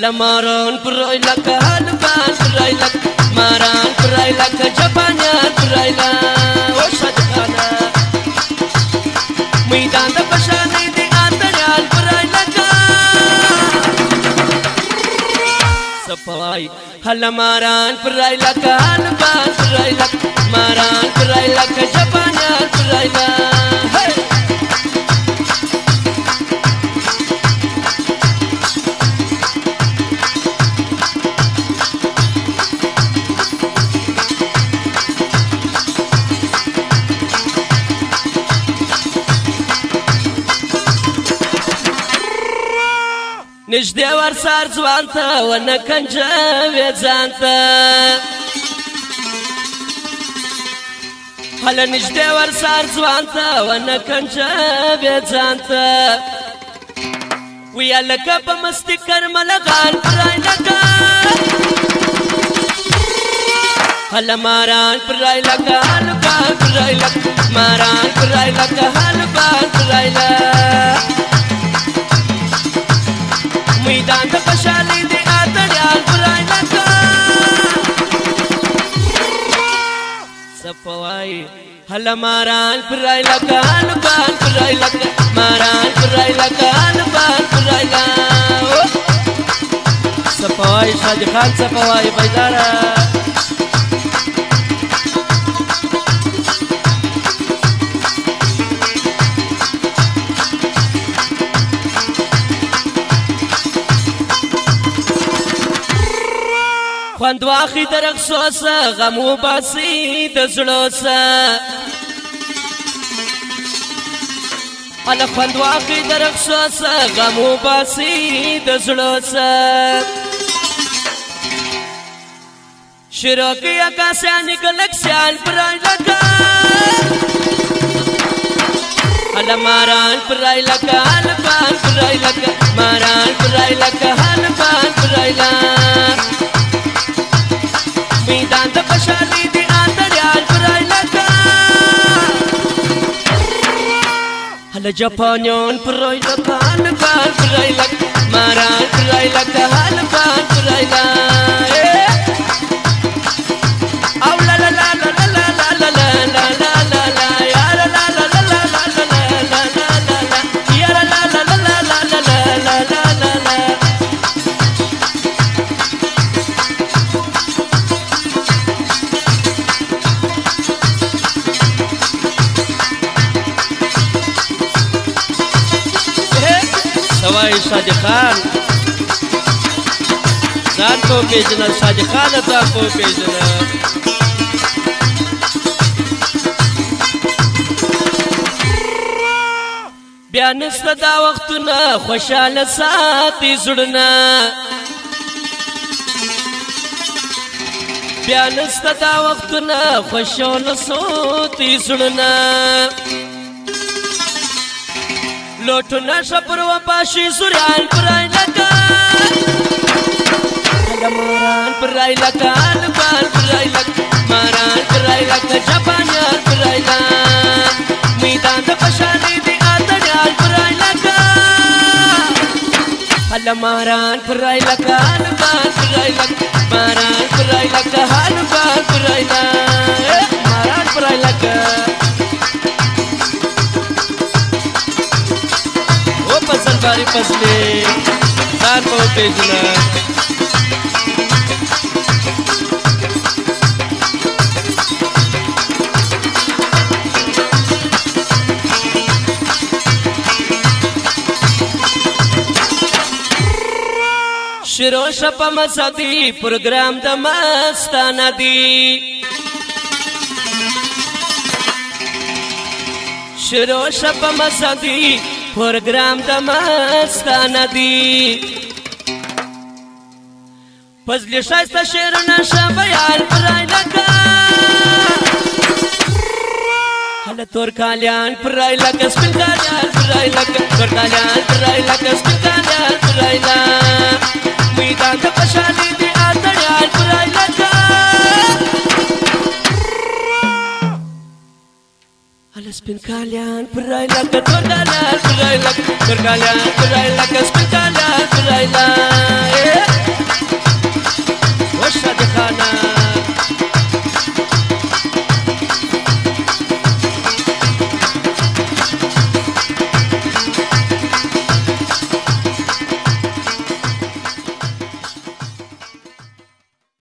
هلا ماران پرای لک هلبان پرای لک ماران پرای لک جپانیان پرای لک و شجخانا میدان دا پشانی دی آتریان پرای لک سپوای هلا ماران پرای لک هلبان پرای لک ماران پرای لک جپانیان پرای لک نجدي ورسار زوانتا وانا كنجاوي زانتا هلا نجدي ورسار زوانتا وانا كنجاوي زانتا ويا لك بمستي كرملغان براي لك هلا ماران براي لك هلبان براي لك ماران براي لك هلبان براي لك میدان دا پشالی دی آتریان پرای لکا سپوائی هلا ماران پرای لکا هلبان پرای لکا ماران پرای لکا هلبان پرای لکا سپوائی شادی خان سپوائی بیدارا خوند واخی در اخصوصا غمو باسی دزلوسا الا خوند واخی در اخصوصا غمو باسی دزلوسا شروکی اکاسیانی گلکسیان پرای لکا الا ماران پرای لکا هلبان پرای لکا ماران پرای لکا هلبان پرای لکا میدان دا پشالی دی آتریان پرای لکا هلا جپانیان پرای لکا هلبان پرای لکا ماران پرای لکا هلبان پرای لکا او لا لا لا لا لا لا لا لا لا لا لا یا لا لا لا لا لا لا لا لا لا یا لا لا لا لا لا لا لا لا لا سوای شادی خان ځان کو پیژنه شادی خان ځان کو پیژنه بیا نسته دا وختونه خوشاله ساتي زړونه بیا نسته دا وختونه خوشاله ساتي زړونه لوټونه شپر و پاشي سوريان پرای لکا هلا ماران پرای لکا هلبان پرای لکا ماران پرای لکا جپانیان پرای لکا میدان دا پشالی دی آتریان پرای لکا هلا ماران پرای لکا هلبان پرای لکا ماران پرای لکا هلبان پرای لکا ماران پرای لکا فصل باری فصلی ځان کو پیژنه شروع شپه مسادی پروگرام د مستانه دی شروع شپه مسادی پروگرام د مستانه دی پزلی شایسته شعرونه شه بیان پرای لکا هله تور کالیان پرای لکا سپین کالیان پرای لکا تور کالیان پرای لکا سپین کالیان پرای لکا میدان د پشالی دی آتریان پرای لکا هله سپین Spin kalian perayla ke torkalian perayla torkalian perayla ke spin kalian perayla